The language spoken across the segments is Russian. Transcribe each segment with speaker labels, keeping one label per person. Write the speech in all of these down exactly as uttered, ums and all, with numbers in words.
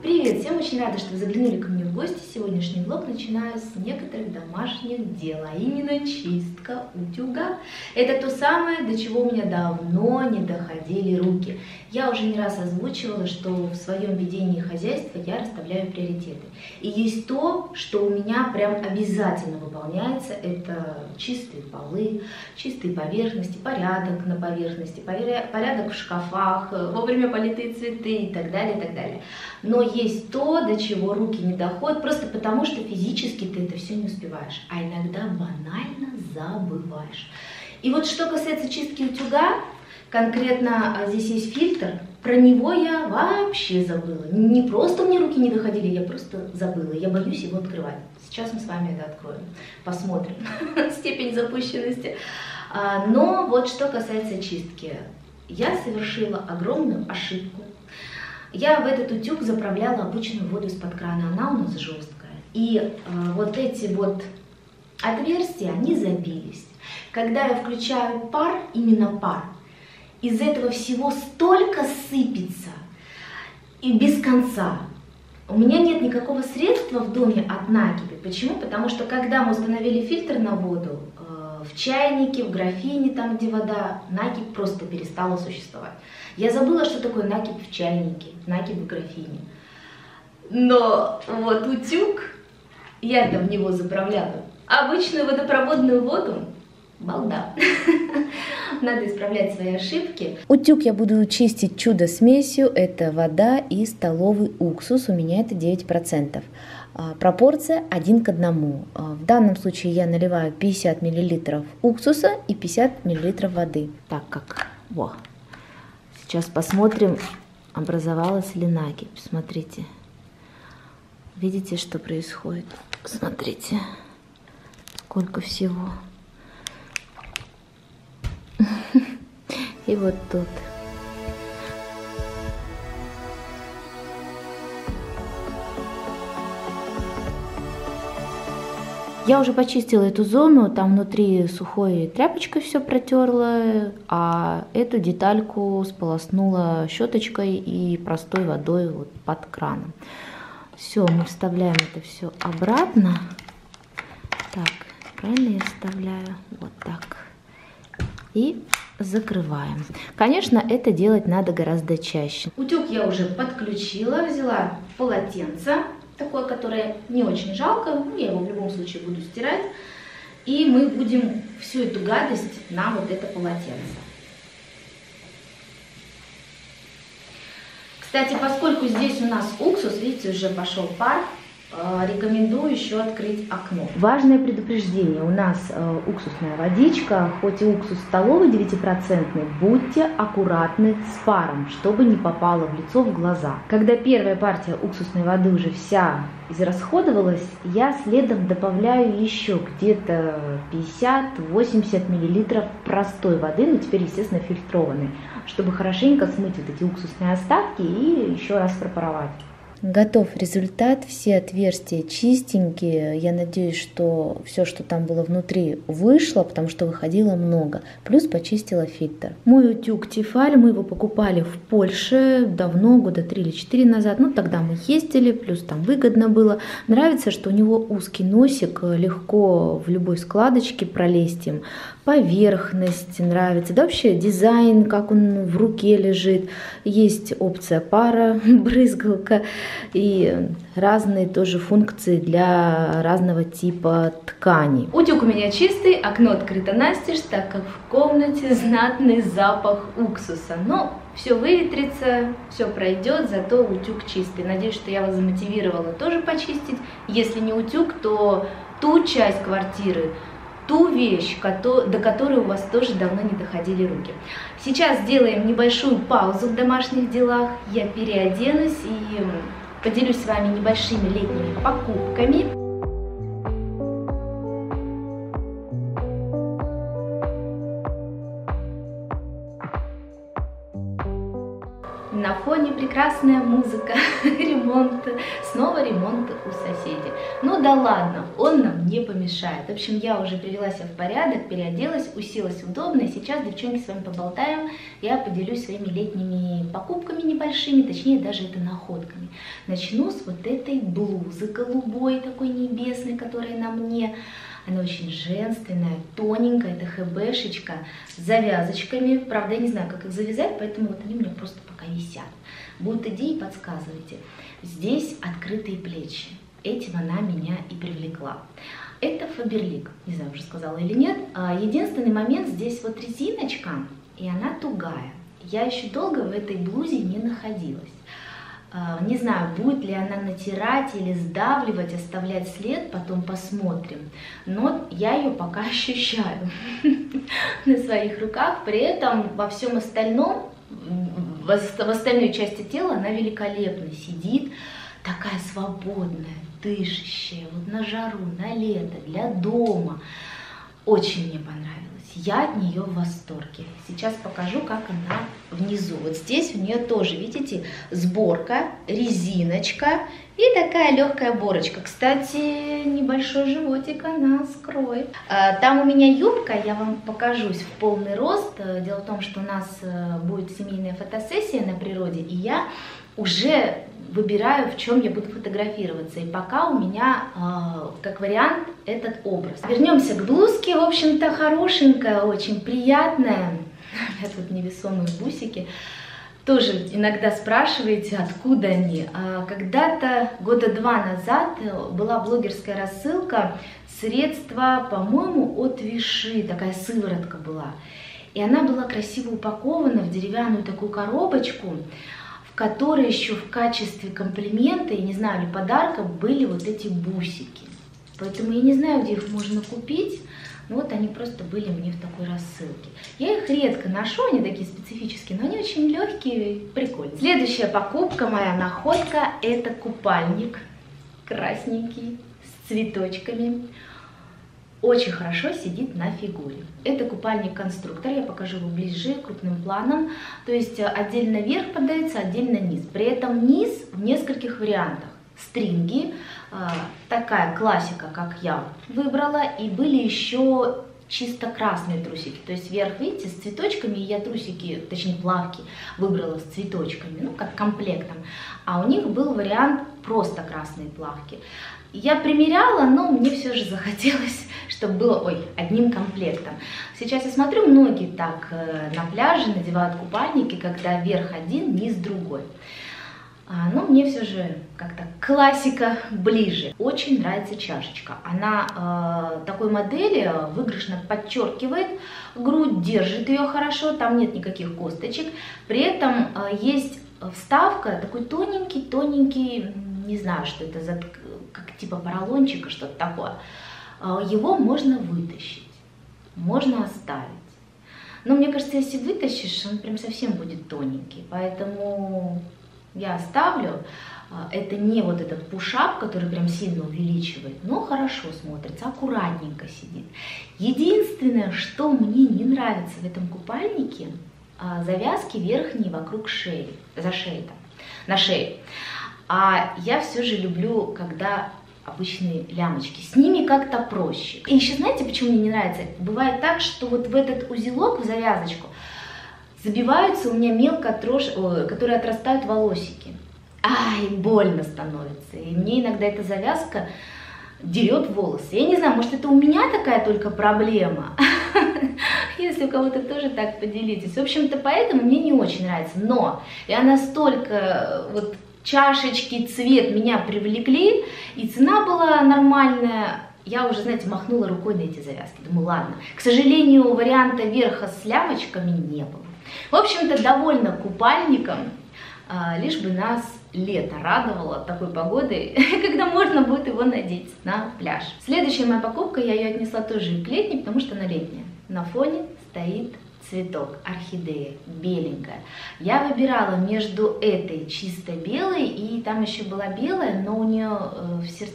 Speaker 1: Привет! Всем очень рада, что вы заглянули ко мне в гости. Сегодняшний влог начинаю с некоторых домашних дел, а именно чистка утюга. Это то самое, до чего у меня давно не доходили руки. Я уже не раз озвучивала, что в своем ведении хозяйства я расставляю приоритеты. И есть то, что у меня прям обязательно выполняется. Это чистые полы, чистые поверхности, порядок на поверхности, порядок в шкафах, вовремя политые цветы и так далее, и так далее. Но есть то, до чего руки не доходят, просто потому что физически ты это все не успеваешь, а иногда банально забываешь. И вот что касается чистки утюга, конкретно здесь есть фильтр, про него я вообще забыла. Не просто мне руки не доходили, я просто забыла, я боюсь его открывать. Сейчас мы с вами это откроем, посмотрим степень запущенности. Но вот что касается чистки, я совершила огромную ошибку. Я в этот утюг заправляла обычную воду из-под крана, она у нас жесткая. И э, вот эти вот отверстия, они забились. Когда я включаю пар, именно пар, из этого всего столько сыпется и без конца. У меня нет никакого средства в доме от накипи. Почему? Потому что когда мы установили фильтр на воду, э, в чайнике, в графине, там где вода, накипь просто перестала существовать. Я забыла, что такое накипь в чайнике, накипь в графине. Но вот утюг, я-то в него заправляла обычную водопроводную воду, балда. Надо исправлять свои ошибки. Утюг я буду чистить чудо-смесью, это вода и столовый уксус, у меня это девять процентов. Пропорция один к одному. В данном случае я наливаю пятьдесят миллилитров уксуса и пятьдесят миллилитров воды. Так как, во. Сейчас посмотрим, образовалась ли накипь. Смотрите. Видите, что происходит? Смотрите, сколько всего. И вот тут. Я уже почистила эту зону, там внутри сухой тряпочкой все протерла, а эту детальку сполоснула щеточкой и простой водой вот под краном. Все, мы вставляем это все обратно. Так, правильно я вставляю? Вот так. И закрываем. Конечно, это делать надо гораздо чаще. Утюг я уже подключила, взяла полотенце. Такое, которое не очень жалко, ну, я его в любом случае буду стирать. И мы будем всю эту гадость на вот это полотенце. Кстати, поскольку здесь у нас уксус, видите, уже пошел пар, рекомендую еще открыть окно. Важное предупреждение. У нас э, уксусная водичка, хоть и уксус столовый девятипроцентный, будьте аккуратны с паром, чтобы не попало в лицо, в глаза. Когда первая партия уксусной воды уже вся израсходовалась, я следом добавляю еще где-то пятьдесят-восемьдесят миллилитров простой воды, ну теперь, естественно, фильтрованной, чтобы хорошенько смыть вот эти уксусные остатки и еще раз пропаровать. Готов результат, все отверстия чистенькие, я надеюсь, что все, что там было внутри, вышло, потому что выходило много, плюс почистила фильтр. Мой утюг Тефаль, мы его покупали в Польше давно, года три или четыре назад, ну тогда мы ездили, плюс там выгодно было. Нравится, что у него узкий носик, легко в любой складочке пролезть им, поверхность нравится, да вообще дизайн, как он в руке лежит, есть опция пара, брызгалка, и разные тоже функции для разного типа тканей. Утюг у меня чистый, окно открыто настежь, так как в комнате знатный запах уксуса. Но все выветрится, все пройдет, зато утюг чистый. Надеюсь, что я вас замотивировала тоже почистить. Если не утюг, то ту часть квартиры, ту вещь, до которой у вас тоже давно не доходили руки. Сейчас сделаем небольшую паузу в домашних делах. Я переоденусь и поделюсь с вами небольшими летними покупками. На фоне прекрасная музыка, ремонт, снова ремонт у соседей. Ну да ладно, он нам не помешает. В общем, я уже привела себя в порядок, переоделась, уселась удобно. И сейчас, девчонки, с вами поболтаем. Я поделюсь своими летними покупками небольшими, точнее даже это находками. Начну с вот этой блузы голубой, такой небесной, которая на мне. Она очень женственная, тоненькая, это хэбэшечка с завязочками. Правда, я не знаю, как их завязать, поэтому вот они у меня просто пока висят. Будут идеи, подсказывайте. Здесь открытые плечи. Этим она меня и привлекла. Это Фаберлик, не знаю, уже сказала или нет. Единственный момент, здесь вот резиночка, и она тугая. Я еще долго в этой блузе не находилась. Не знаю, будет ли она натирать или сдавливать, оставлять след, потом посмотрим. Но я ее пока ощущаю на своих руках. При этом во всем остальном, в остальной части тела она великолепно сидит. Такая свободная, дышащая, вот на жару, на лето, для дома. Очень мне понравилось. Я от нее в восторге. Сейчас покажу, как она внизу. Вот здесь у нее тоже, видите, сборка, резиночка и такая легкая борочка. Кстати, небольшой животик она скроет. Там у меня юбка, я вам покажусь в полный рост. Дело в том, что у нас будет семейная фотосессия на природе, и я уже выбираю, в чем я буду фотографироваться. И пока у меня, э, как вариант, этот образ. Вернемся к блузке. В общем-то, хорошенькая, очень приятная. У меня тут невесомые бусики. Тоже иногда спрашиваете, откуда они. Когда-то, года два назад, была блогерская рассылка средства, по-моему, от Виши. Такая сыворотка была. И она была красиво упакована в деревянную такую коробочку, в которой еще в качестве комплимента, я не знаю, или подарка, были вот эти бусики. Поэтому я не знаю, где их можно купить, но вот они просто были мне в такой рассылке. Я их редко ношу, они такие специфические, но они очень легкие и прикольные. Следующая покупка, моя находка, это купальник красненький с цветочками. Очень хорошо сидит на фигуре. Это купальник-конструктор, я покажу его ближе, крупным планом. То есть отдельно верх подается, отдельно низ. При этом низ в нескольких вариантах. Стринги, такая классика, как я выбрала, и были еще чисто красные трусики. То есть верх, видите, с цветочками, я трусики, точнее плавки, выбрала с цветочками, ну как комплектом. А у них был вариант просто красные плавки. Я примеряла, но мне все же захотелось, чтобы было, ой, одним комплектом. Сейчас я смотрю, многие так э, на пляже надевают купальники, когда верх один, низ другой. А, но мне все же как-то классика ближе. Очень нравится чашечка. Она э, такой модели выигрышно подчеркивает грудь, держит ее хорошо, там нет никаких косточек. При этом э, есть вставка, такой тоненький-тоненький, не знаю, что это за, как типа поролончика, что-то такое. Его можно вытащить, можно оставить. Но мне кажется, если вытащишь, он прям совсем будет тоненький. Поэтому я оставлю. Это не вот этот пушап, который прям сильно увеличивает, но хорошо смотрится, аккуратненько сидит. Единственное, что мне не нравится в этом купальнике, завязки верхние вокруг шеи, за шеей там, на шее. А я все же люблю, когда обычные лямочки. С ними как-то проще. И еще знаете, почему мне не нравится? Бывает так, что вот в этот узелок, в завязочку, забиваются у меня мелко отрож... которые отрастают волосики. Ай, больно становится. И мне иногда эта завязка дерет волосы. Я не знаю, может это у меня такая только проблема? Если у кого-то тоже так, поделитесь. В общем-то, поэтому мне не очень нравится. Но я настолько вот чашечки, цвет меня привлекли, и цена была нормальная. Я уже, знаете, махнула рукой на эти завязки. Думаю, ладно. К сожалению, варианта верха с лямочками не было. В общем-то, довольна купальником, лишь бы нас лето радовало такой погодой, когда можно будет его надеть на пляж. Следующая моя покупка, я ее отнесла тоже к летней, потому что она летняя. На фоне стоит цветок, орхидея, беленькая. Я выбирала между этой чисто белой, и там еще была белая, но у нее в, сер...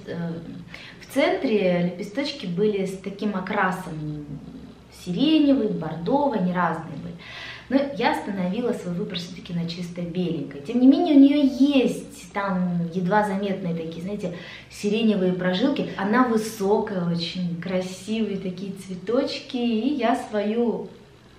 Speaker 1: в центре лепесточки были с таким окрасом сиреневый, бордовый, они разные были. Но я остановила свой выбор все-таки на чисто беленькой. Тем не менее, у нее есть там едва заметные такие, знаете, сиреневые прожилки. Она высокая, очень красивые такие цветочки. И я свою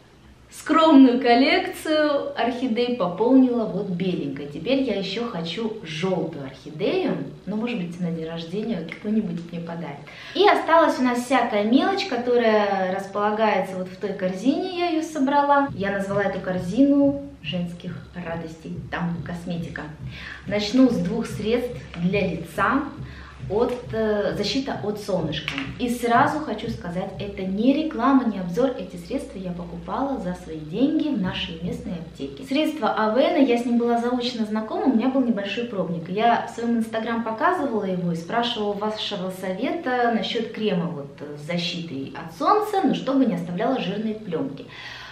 Speaker 1: скромную коллекцию орхидей пополнила вот беленькой. Теперь я еще хочу желтую орхидею, но, может быть, на день рождения кто-нибудь мне подарит. И осталась у нас всякая мелочь, которая располагается вот в той корзине, я ее собрала. Я назвала эту корзину женских радостей, там косметика. Начну с двух средств для лица. От э, защита от солнышка. И сразу хочу сказать, это не реклама, не обзор. Эти средства я покупала за свои деньги в нашей местной аптеке. Средство Авена, я с ним была заочно знакома, у меня был небольшой пробник. Я в своем инстаграм показывала его и спрашивала вашего совета насчет крема вот, с защитой от солнца, но чтобы не оставляло жирные пленки.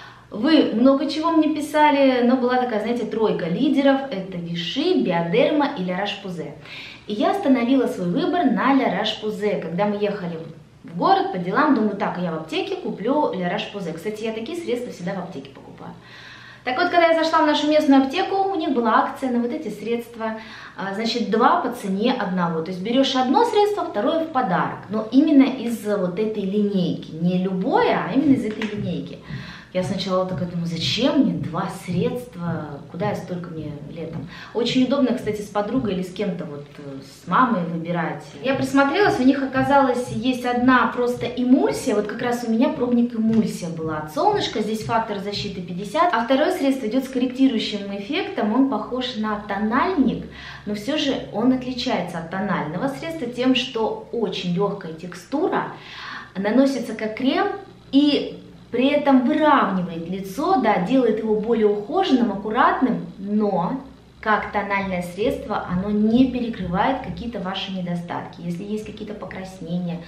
Speaker 1: Вы много чего мне писали, но была такая, знаете, тройка лидеров. Это Виши, Биодерма и Ля Рош-Пузе. И я остановила свой выбор на Ля Рош-Пузе. Когда мы ехали в город по делам, думаю, так, я в аптеке куплю Ля Рош-Пузе. Кстати, я такие средства всегда в аптеке покупаю. Так вот, когда я зашла в нашу местную аптеку, у них была акция на вот эти средства. Значит, два по цене одного. То есть берешь одно средство, второе в подарок. Но именно из вот этой линейки. Не любое, а именно из этой линейки. Я сначала такая думаю, зачем мне два средства, куда я столько мне летом. Очень удобно, кстати, с подругой или с кем-то, вот с мамой выбирать. Я присмотрелась, у них оказалось, есть одна просто эмульсия, вот как раз у меня пробник эмульсия была от солнышка, здесь фактор защиты пятьдесят, а второе средство идет с корректирующим эффектом, он похож на тональник, но все же он отличается от тонального средства тем, что очень легкая текстура, наносится как крем и при этом выравнивает лицо, да, делает его более ухоженным, аккуратным, но как тональное средство оно не перекрывает какие-то ваши недостатки. Если есть какие-то покраснения,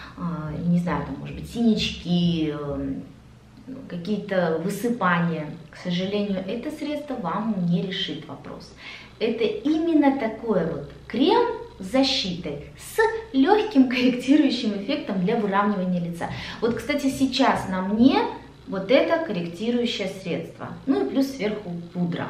Speaker 1: не знаю, там, может быть, синячки, какие-то высыпания, к сожалению, это средство вам не решит вопрос. Это именно такой вот крем с защитой, с легким корректирующим эффектом для выравнивания лица. Вот, кстати, сейчас на мне вот это корректирующее средство. Ну и плюс сверху пудра.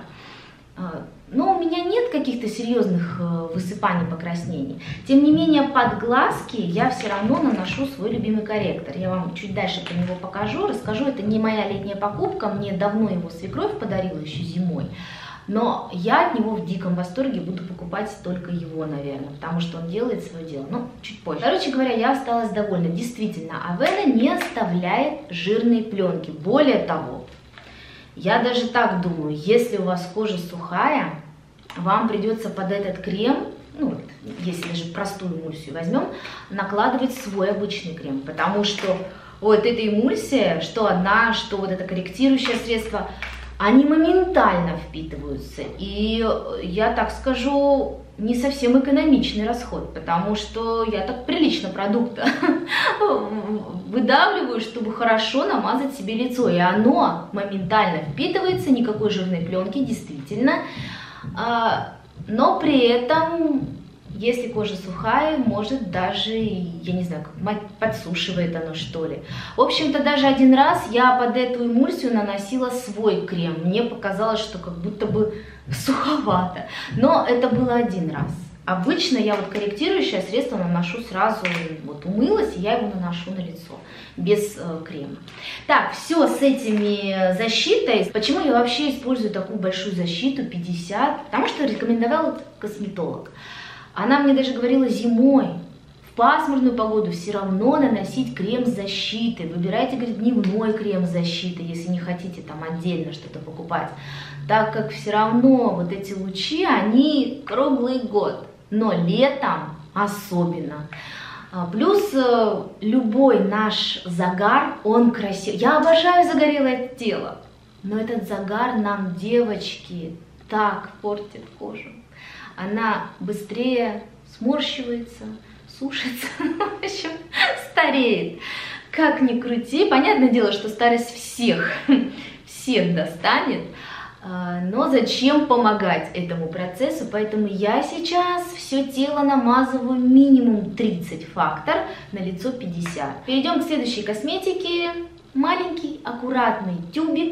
Speaker 1: Но у меня нет каких-то серьезных высыпаний, покраснений. Тем не менее, под глазки я все равно наношу свой любимый корректор. Я вам чуть дальше про него покажу, расскажу. Это не моя летняя покупка, мне давно его свекровь подарила еще зимой. Но я от него в диком восторге, буду покупать только его, наверное, потому что он делает свое дело, ну, чуть позже. Короче говоря, я осталась довольна. Действительно, Авена не оставляет жирные пленки. Более того, я даже так думаю, если у вас кожа сухая, вам придется под этот крем, ну, если даже простую эмульсию возьмем, накладывать свой обычный крем, потому что вот эта эмульсия, что одна, что вот это корректирующее средство, они моментально впитываются. И я так скажу, не совсем экономичный расход, потому что я так прилично продукта выдавливаю, чтобы хорошо намазать себе лицо. И оно моментально впитывается, никакой жирной пленки, действительно. Но при этом, если кожа сухая, может даже, я не знаю, как подсушивает оно, что ли. В общем-то, даже один раз я под эту эмульсию наносила свой крем. Мне показалось, что как будто бы суховато. Но это было один раз. Обычно я вот корректирующее средство наношу сразу, вот умылась, и я его наношу на лицо, без э, крема. Так, все с этими защитой. Почему я вообще использую такую большую защиту, пятьдесят? Потому что рекомендовал косметолог. Она мне даже говорила зимой, в пасмурную погоду все равно наносить крем с защитой. Выбирайте, говорит, дневной крем с защитой, если не хотите там отдельно что-то покупать. Так как все равно вот эти лучи, они круглый год, но летом особенно. Плюс любой наш загар, он красивый. Я обожаю загорелое тело, но этот загар нам, девочки, так портит кожу. Она быстрее сморщивается, сушится, в общем, стареет. Как ни крути, понятное дело, что старость всех, всех достанет, но зачем помогать этому процессу? Поэтому я сейчас все тело намазываю минимум тридцать фактор, на лицо пятьдесят. Перейдем к следующей косметике. Маленький аккуратный тюбик.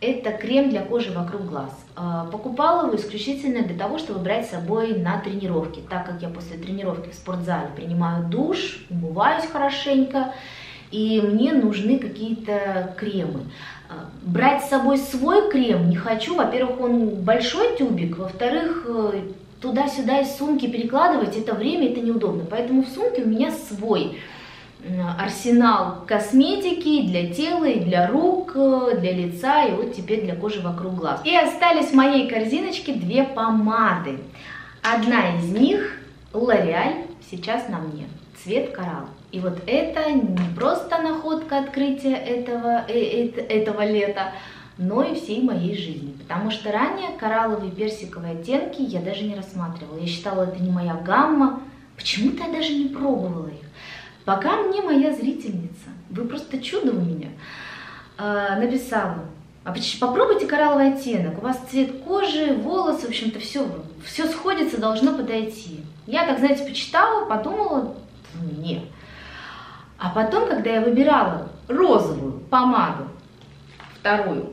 Speaker 1: это крем для кожи вокруг глаз. Покупала его исключительно для того, чтобы брать с собой на тренировки, так как я после тренировки в спортзале принимаю душ, умываюсь хорошенько, и мне нужны какие-то кремы. Брать с собой свой крем не хочу. Во-первых, он большой тюбик, во-вторых, туда-сюда из сумки перекладывать это время, это неудобно. Поэтому в сумке у меня свой арсенал косметики для тела и для рук, для лица, и вот теперь для кожи вокруг глаз. И остались в моей корзиночке две помады. Одна из них L'Oréal, сейчас на мне, цвет коралл. И вот это не просто находка открытия этого, э, э, этого лета, но и всей моей жизни. Потому что ранее коралловые персиковые оттенки я даже не рассматривала. Я считала, это не моя гамма. Почему-то я даже не пробовала их. Пока мне моя зрительница, вы просто чудо у меня, э, написала: а попробуйте коралловый оттенок, у вас цвет кожи, волосы, в общем-то все, все сходится, должно подойти. Я так, знаете, почитала, подумала, нет. А потом, когда я выбирала розовую помаду, вторую,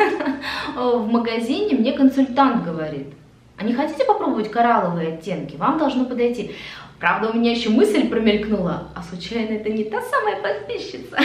Speaker 1: в магазине, мне консультант говорит: а не хотите попробовать коралловые оттенки? Вам должно подойти. Правда, у меня еще мысль промелькнула, а случайно это не та самая подписчица?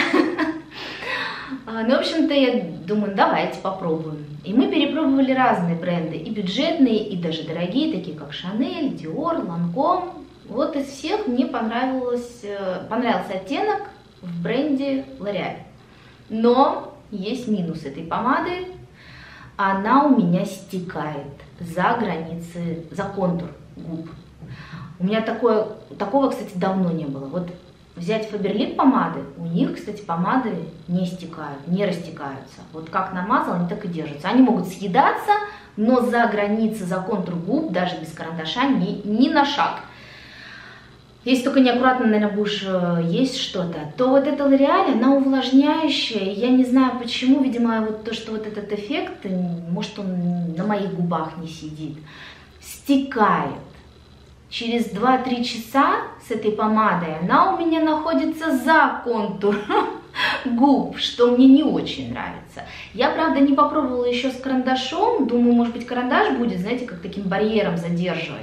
Speaker 1: Ну, в общем-то, я думаю, давайте попробуем. И мы перепробовали разные бренды, и бюджетные, и даже дорогие, такие как Шанель, Диор, Ланком. Вот из всех мне понравилось, понравился оттенок в бренде L'Oréal. Но есть минус этой помады. Она у меня стекает за границы, за контур губ. У меня такое, такого, кстати, давно не было. Вот взять Faberlic помады, у них, кстати, помады не стекают, не растекаются. Вот как намазал, они так и держатся. Они могут съедаться, но за границы, за контур губ, даже без карандаша, ни, ни на шаг. Если только неаккуратно, наверное, будешь есть что-то, то вот эта L'Oréal, она увлажняющая. Я не знаю почему, видимо, вот то, что вот этот эффект, может, он на моих губах не сидит, стекает. Через два-три часа с этой помадой она у меня находится за контур губ, что мне не очень нравится. Я, правда, не попробовала еще с карандашом. Думаю, может быть, карандаш будет, знаете, как таким барьером задерживать.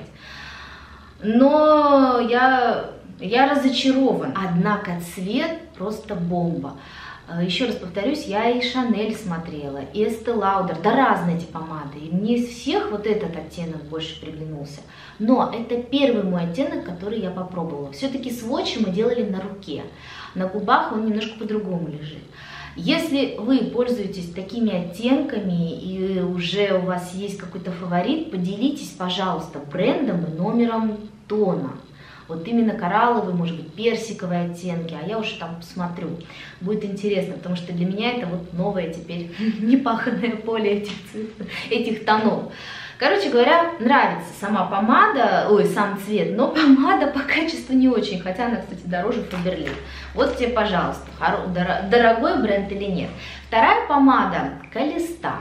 Speaker 1: Но я, я разочарована. Однако цвет просто бомба. Еще раз повторюсь, я и Шанель смотрела, и Estee Lauder, да разные эти помады. И мне из всех вот этот оттенок больше приглянулся. Но это первый мой оттенок, который я попробовала. Все-таки свотчи мы делали на руке. На губах он немножко по-другому лежит. Если вы пользуетесь такими оттенками и уже у вас есть какой-то фаворит, поделитесь, пожалуйста, брендом и номером тона. Вот именно коралловые, может быть, персиковые оттенки, а я уже там посмотрю. Будет интересно, потому что для меня это вот новое теперь непаханное поле этих, этих тонов. Короче говоря, нравится сама помада, ой, сам цвет, но помада по качеству не очень, хотя она, кстати, дороже Faberlic. Вот тебе, пожалуйста, дорогой бренд или нет. Вторая помада Калистар.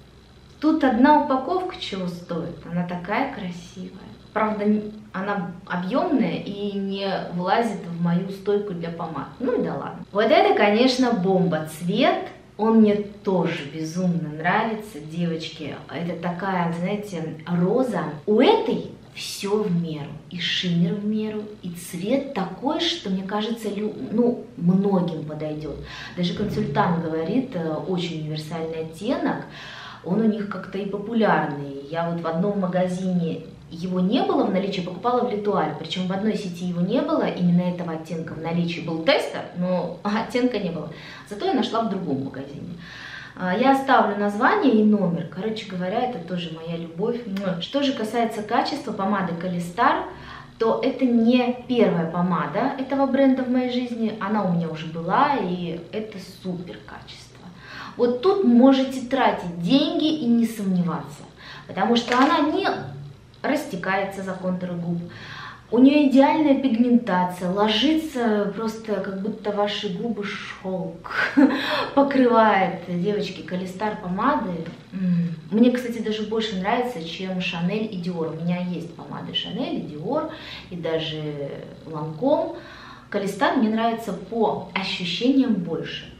Speaker 1: Тут одна упаковка чего стоит, она такая красивая. Правда, она объемная и не влазит в мою стойку для помад. Ну и да ладно. Вот это, конечно, бомба. Цвет, он мне тоже безумно нравится, девочки. Это такая, знаете, роза. У этой все в меру. И шиммер в меру, и цвет такой, что, мне кажется, ну, многим подойдет. Даже консультант говорит, очень универсальный оттенок. Он у них как-то и популярный. Я вот в одном магазине... Его не было в наличии, покупала в L'Etoile, причем в одной сети его не было, именно этого оттенка в наличии был тестер, но оттенка не было. Зато я нашла в другом магазине. Я оставлю название и номер, короче говоря, это тоже моя любовь. Что же касается качества помады Калистар, то это не первая помада этого бренда в моей жизни, она у меня уже была, и это супер качество. Вот тут можете тратить деньги и не сомневаться, потому что она не... растекается за контуры губ. У нее идеальная пигментация, ложится просто как будто ваши губы шелк покрывает. Девочки, Калистар помады. Мне, кстати, даже больше нравится, чем Шанель и Диор. У меня есть помады Шанель и Диор, и даже Ланком. Калистар мне нравится по ощущениям больше.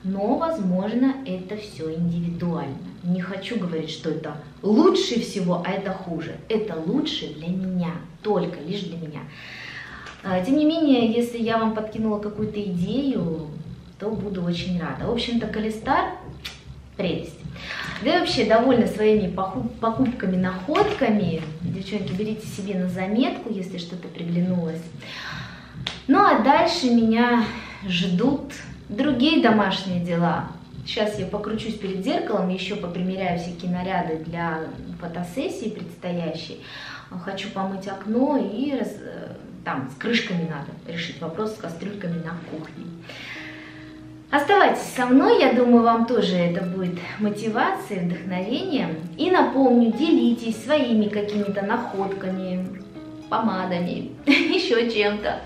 Speaker 1: Но, возможно, это все индивидуально. Не хочу говорить, что это лучше всего, а это хуже. Это лучше для меня, только лишь для меня. Тем не менее, если я вам подкинула какую-то идею, то буду очень рада. В общем-то, Колестар – прелесть. Да и вообще довольна своими покупками, находками. Девчонки, берите себе на заметку, если что-то приглянулось. Ну а дальше меня ждут другие домашние дела. Сейчас я покручусь перед зеркалом, еще попримеряю всякие наряды для фотосессии предстоящей. Хочу помыть окно и раз, там с крышками надо решить вопрос с кастрюльками на кухне. Оставайтесь со мной, я думаю, вам тоже это будет мотивацией, вдохновением. И напомню, делитесь своими какими-то находками, помадами, еще чем-то.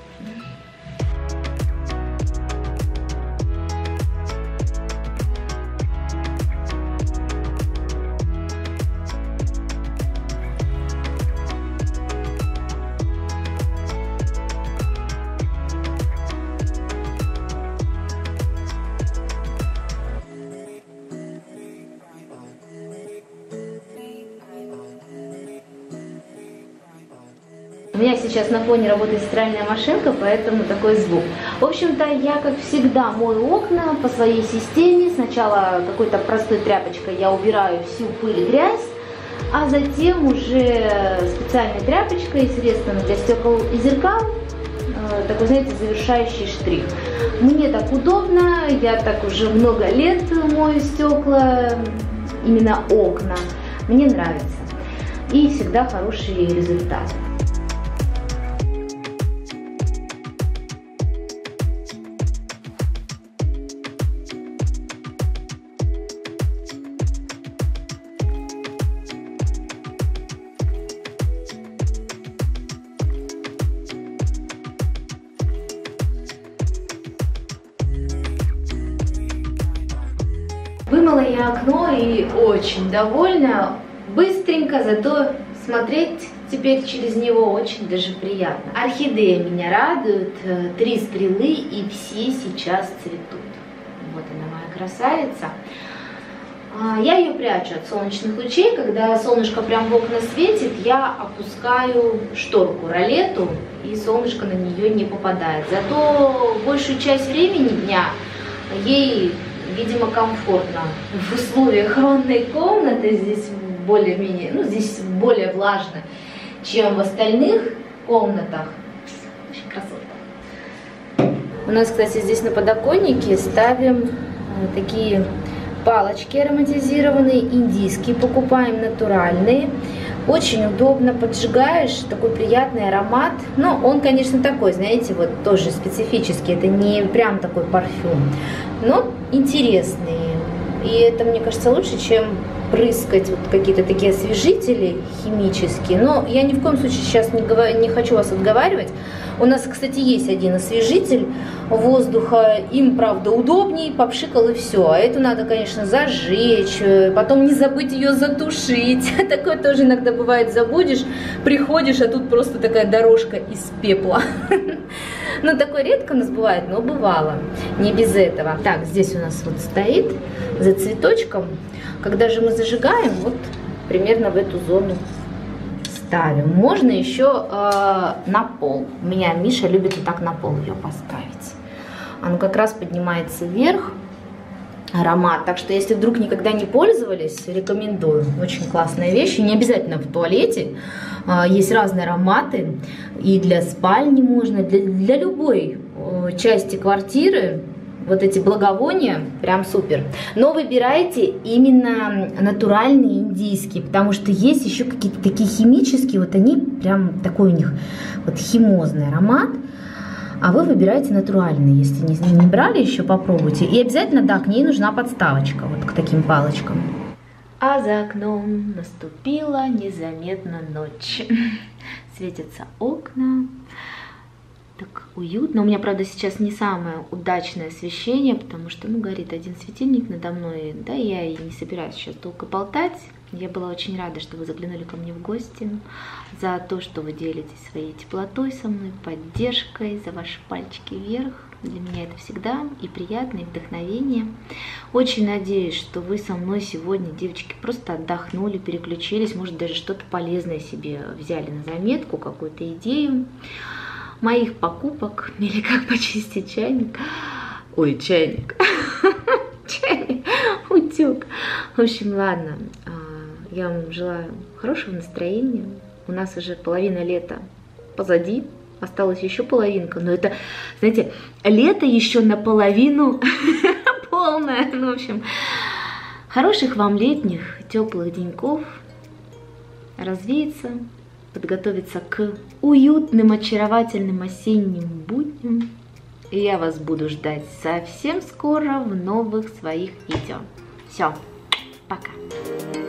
Speaker 1: У меня сейчас на фоне работает стиральная машинка, поэтому такой звук. В общем-то, я, как всегда, мою окна по своей системе. Сначала какой-то простой тряпочкой я убираю всю пыль и грязь, а затем уже специальной тряпочкой, средством для стекол и зеркал, такой, знаете, завершающий штрих. Мне так удобно, я так уже много лет мою стекла, именно окна. Мне нравится. И всегда хороший результат. Вымыла я окно и очень довольна. Быстренько, зато смотреть теперь через него очень даже приятно. Орхидеи меня радуют, три стрелы, и все сейчас цветут. Вот она, моя красавица. Я ее прячу от солнечных лучей. Когда солнышко прям в окна светит, я опускаю шторку, ролету, и солнышко на нее не попадает. Зато большую часть времени дня ей, видимо, комфортно. В условиях ванной комнаты здесь более-менее, ну, здесь более влажно, чем в остальных комнатах. Очень красота. У нас, кстати, здесь на подоконнике ставим такие палочки ароматизированные, индийские, покупаем натуральные. Очень удобно, поджигаешь, такой приятный аромат. Но он, конечно, такой, знаете, вот тоже специфический. Это не прям такой парфюм, но интересный. И это, мне кажется, лучше, чем прыскать вот какие-то такие освежители химические. Но я ни в коем случае сейчас не, говорю, не хочу вас отговаривать. У нас, кстати, есть один освежитель воздуха. Им, правда, удобнее, попшикал и все. А эту надо, конечно, зажечь, потом не забыть ее затушить. Такое тоже иногда бывает, забудешь, приходишь, а тут просто такая дорожка из пепла. Ну, такое редко у нас бывает, но бывало. Не без этого. Так, здесь у нас вот стоит за цветочком. Когда же мы зажигаем, вот примерно в эту зону ставим. Можно еще э, на пол. У меня Миша любит вот так на пол ее поставить. Она как раз поднимается вверх, аромат. Так что, если вдруг никогда не пользовались, рекомендую. Очень классная вещь. И не обязательно в туалете. Э, есть разные ароматы. И для спальни можно, для, для любой э, части квартиры. Вот эти благовония прям супер. Но выбирайте именно натуральные индийские, потому что есть еще какие-то такие химические, вот они прям такой у них вот химозный аромат. А вы выбираете натуральные, если не, не брали еще, попробуйте. И обязательно, да, к ней нужна подставочка, вот к таким палочкам. А за окном наступила незаметно ночь. Светятся окна. Так уютно. У меня, правда, сейчас не самое удачное освещение, потому что, ну, горит один светильник надо мной, да, я и не собираюсь сейчас долго болтать. Я была очень рада, что вы заглянули ко мне в гости, за то, что вы делитесь своей теплотой со мной, поддержкой, за ваши пальчики вверх. Для меня это всегда и приятно, и вдохновение. Очень надеюсь, что вы со мной сегодня, девочки, просто отдохнули, переключились, может, даже что-то полезное себе взяли на заметку, какую-то идею моих покупок, или как почистить чайник. Ой, чайник. Чайник, утюг. В общем, ладно, я вам желаю хорошего настроения. У нас уже половина лета позади. Осталась еще половинка, но это, знаете, лето еще наполовину полное. Ну, в общем, хороших вам летних, теплых деньков, развеяться, подготовиться к уютным, очаровательным осенним будням. И я вас буду ждать совсем скоро в новых своих видео. Все, пока!